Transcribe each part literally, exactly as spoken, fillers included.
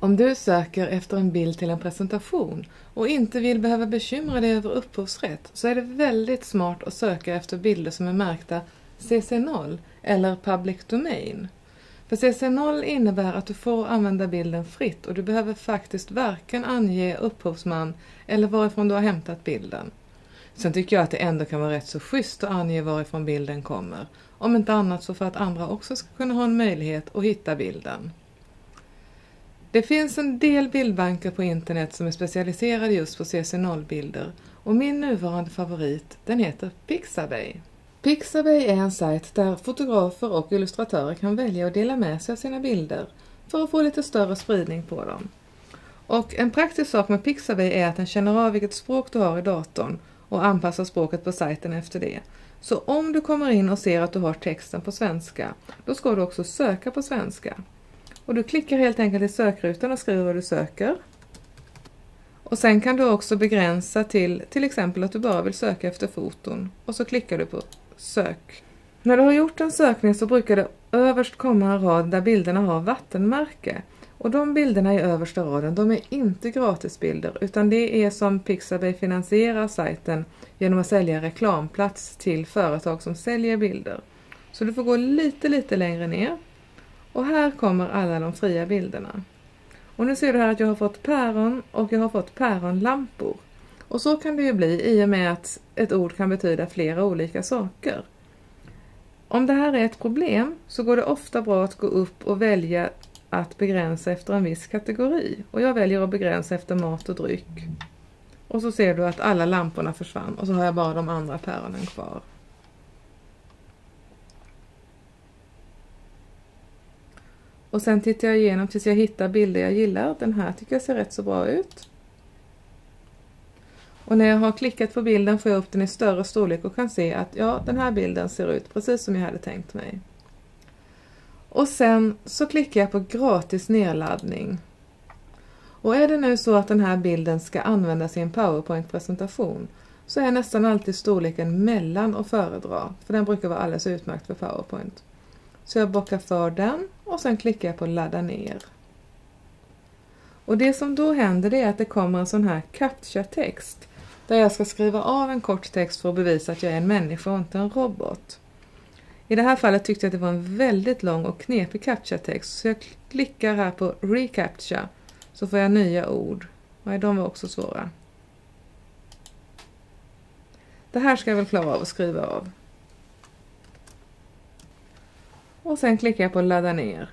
Om du söker efter en bild till en presentation och inte vill behöva bekymra dig över upphovsrätt så är det väldigt smart att söka efter bilder som är märkta C C noll eller Public Domain. För C C noll innebär att du får använda bilden fritt och du behöver faktiskt varken ange upphovsman eller varifrån du har hämtat bilden. Sen tycker jag att det ändå kan vara rätt så schysst att ange varifrån bilden kommer. Om inte annat så för att andra också ska kunna ha en möjlighet att hitta bilden. Det finns en del bildbanker på internet som är specialiserade just på C C noll-bilder och min nuvarande favorit, den heter Pixabay. Pixabay är en sajt där fotografer och illustratörer kan välja att dela med sig av sina bilder för att få lite större spridning på dem. Och en praktisk sak med Pixabay är att den känner av vilket språk du har i datorn och anpassar språket på sajten efter det. Så om du kommer in och ser att du har texten på svenska, då ska du också söka på svenska. Och du klickar helt enkelt i sökrutan och skriver vad du söker. Och sen kan du också begränsa till till exempel att du bara vill söka efter foton. Och så klickar du på sök. När du har gjort en sökning så brukar det överst komma en rad där bilderna har vattenmärke. Och de bilderna i översta raden, de är inte gratisbilder utan det är som Pixabay finansierar sajten genom att sälja reklamplats till företag som säljer bilder. Så du får gå lite lite längre ner. Och här kommer alla de fria bilderna. Och nu ser du här att jag har fått päron och jag har fått päronlampor. Och så kan det ju bli i och med att ett ord kan betyda flera olika saker. Om det här är ett problem så går det ofta bra att gå upp och välja att begränsa efter en viss kategori. Och jag väljer att begränsa efter mat och dryck. Och så ser du att alla lamporna försvann och så har jag bara de andra päronen kvar. Och sen tittar jag igenom tills jag hittar bilder jag gillar. Den här tycker jag ser rätt så bra ut. Och när jag har klickat på bilden får jag upp den i större storlek och kan se att ja, den här bilden ser ut precis som jag hade tänkt mig. Och sen så klickar jag på gratis nedladdning. Och är det nu så att den här bilden ska användas i en PowerPoint-presentation så är nästan alltid storleken mellan och föredra. För den brukar vara alldeles utmärkt för PowerPoint. Så jag bockar för den och sen klickar jag på ladda ner. Och det som då händer det är att det kommer en sån här captcha-text. Där jag ska skriva av en kort text för att bevisa att jag är en människa och inte en robot. I det här fallet tyckte jag att det var en väldigt lång och knepig captcha-text. Så jag klickar här på recaptcha så får jag nya ord. Nej, de var också svåra. Det här ska jag väl klara av att skriva av. Och sen klickar jag på ladda ner.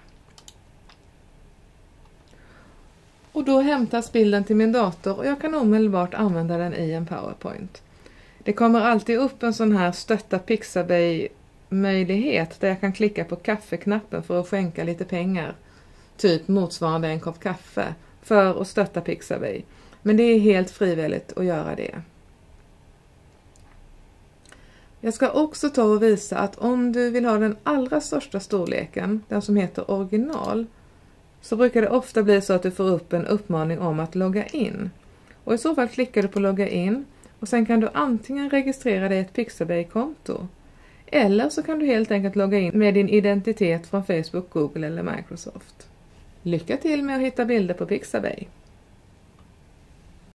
Och då hämtas bilden till min dator och jag kan omedelbart använda den i en PowerPoint. Det kommer alltid upp en sån här stötta Pixabay-möjlighet där jag kan klicka på kaffeknappen för att skänka lite pengar. Typ motsvarande en kopp kaffe för att stötta Pixabay. Men det är helt frivilligt att göra det. Jag ska också ta och visa att om du vill ha den allra största storleken, den som heter original, så brukar det ofta bli så att du får upp en uppmaning om att logga in. Och i så fall klickar du på logga in och sen kan du antingen registrera dig ett Pixabay-konto eller så kan du helt enkelt logga in med din identitet från Facebook, Google eller Microsoft. Lycka till med att hitta bilder på Pixabay!